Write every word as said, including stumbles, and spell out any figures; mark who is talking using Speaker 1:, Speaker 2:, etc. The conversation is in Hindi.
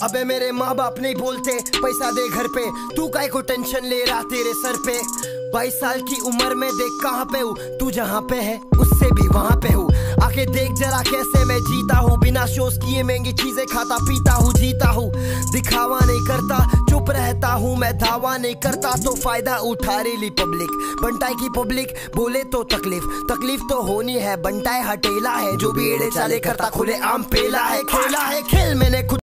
Speaker 1: अबे मेरे माँ बाप नहीं बोलते पैसा दे घर पे, तू काहे को टेंशन ले रहा तेरे सर पे। बाईस साल की उम्र में देख कहाँ पे हूँ, तू जहाँ पे है उससे भी वहाँ पे हूँ। आके देख जरा कैसे मैं जीता हूँ, बिना शोज किए महंगी चीजें खाता पीता हूँ, जीता हूँ। दिखावा नहीं करता, चुप रहता हूँ मैं, दावा नहीं करता तो फायदा उठा रही पब्लिक। बंटाई की पब्लिक बोले तो तकलीफ, तकलीफ तो होनी है। बंटाई हटेला है, जो भी एड़े चाले करता खुले आम पेला है। खेला है खेल मैंने खुद